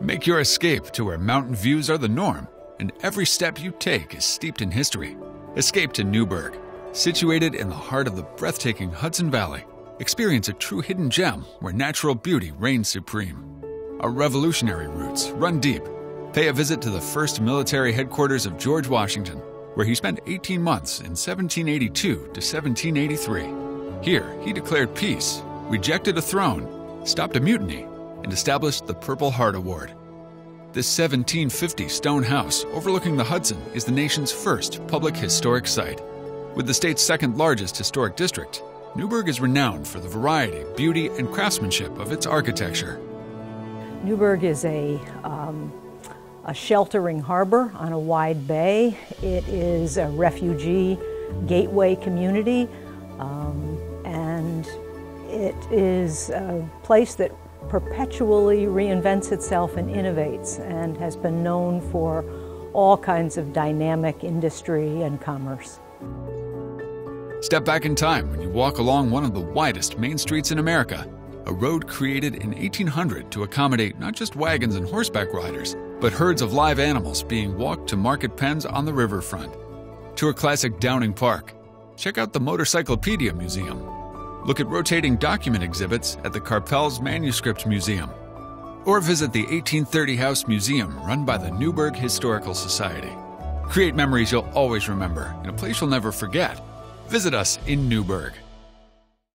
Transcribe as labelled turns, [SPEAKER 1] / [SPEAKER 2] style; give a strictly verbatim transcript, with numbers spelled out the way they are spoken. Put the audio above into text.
[SPEAKER 1] Make your escape to where mountain views are the norm, and every step you take is steeped in history. Escape to Newburgh. Situated in the heart of the breathtaking Hudson Valley, experience a true hidden gem where natural beauty reigns supreme. Our revolutionary roots run deep. Pay a visit to the first military headquarters of George Washington, where he spent eighteen months in seventeen eighty-two to seventeen eighty-three. Here, he declared peace, rejected a throne, stopped a mutiny, and established the Purple Heart Award. This seventeen fifty stone house overlooking the Hudson is the nation's first public historic site. With the state's second largest historic district, Newburgh is renowned for the variety, beauty, and craftsmanship of its architecture.
[SPEAKER 2] Newburgh is a, um, a sheltering harbor on a wide bay. It is a refugee gateway community, um, and it is a place that perpetually reinvents itself and innovates, and has been known for all kinds of dynamic industry and commerce.
[SPEAKER 1] Step back in time when you walk along one of the widest main streets in America, a road created in eighteen hundred to accommodate not just wagons and horseback riders, but herds of live animals being walked to market pens on the riverfront. Tour classic Downing Park. Check out the Motorcyclopedia Museum. Look at rotating document exhibits at the Carpel's Manuscript Museum. Or visit the eighteen thirty House Museum run by the Newburgh Historical Society. Create memories you'll always remember in a place you'll never forget. Visit us in Newburgh.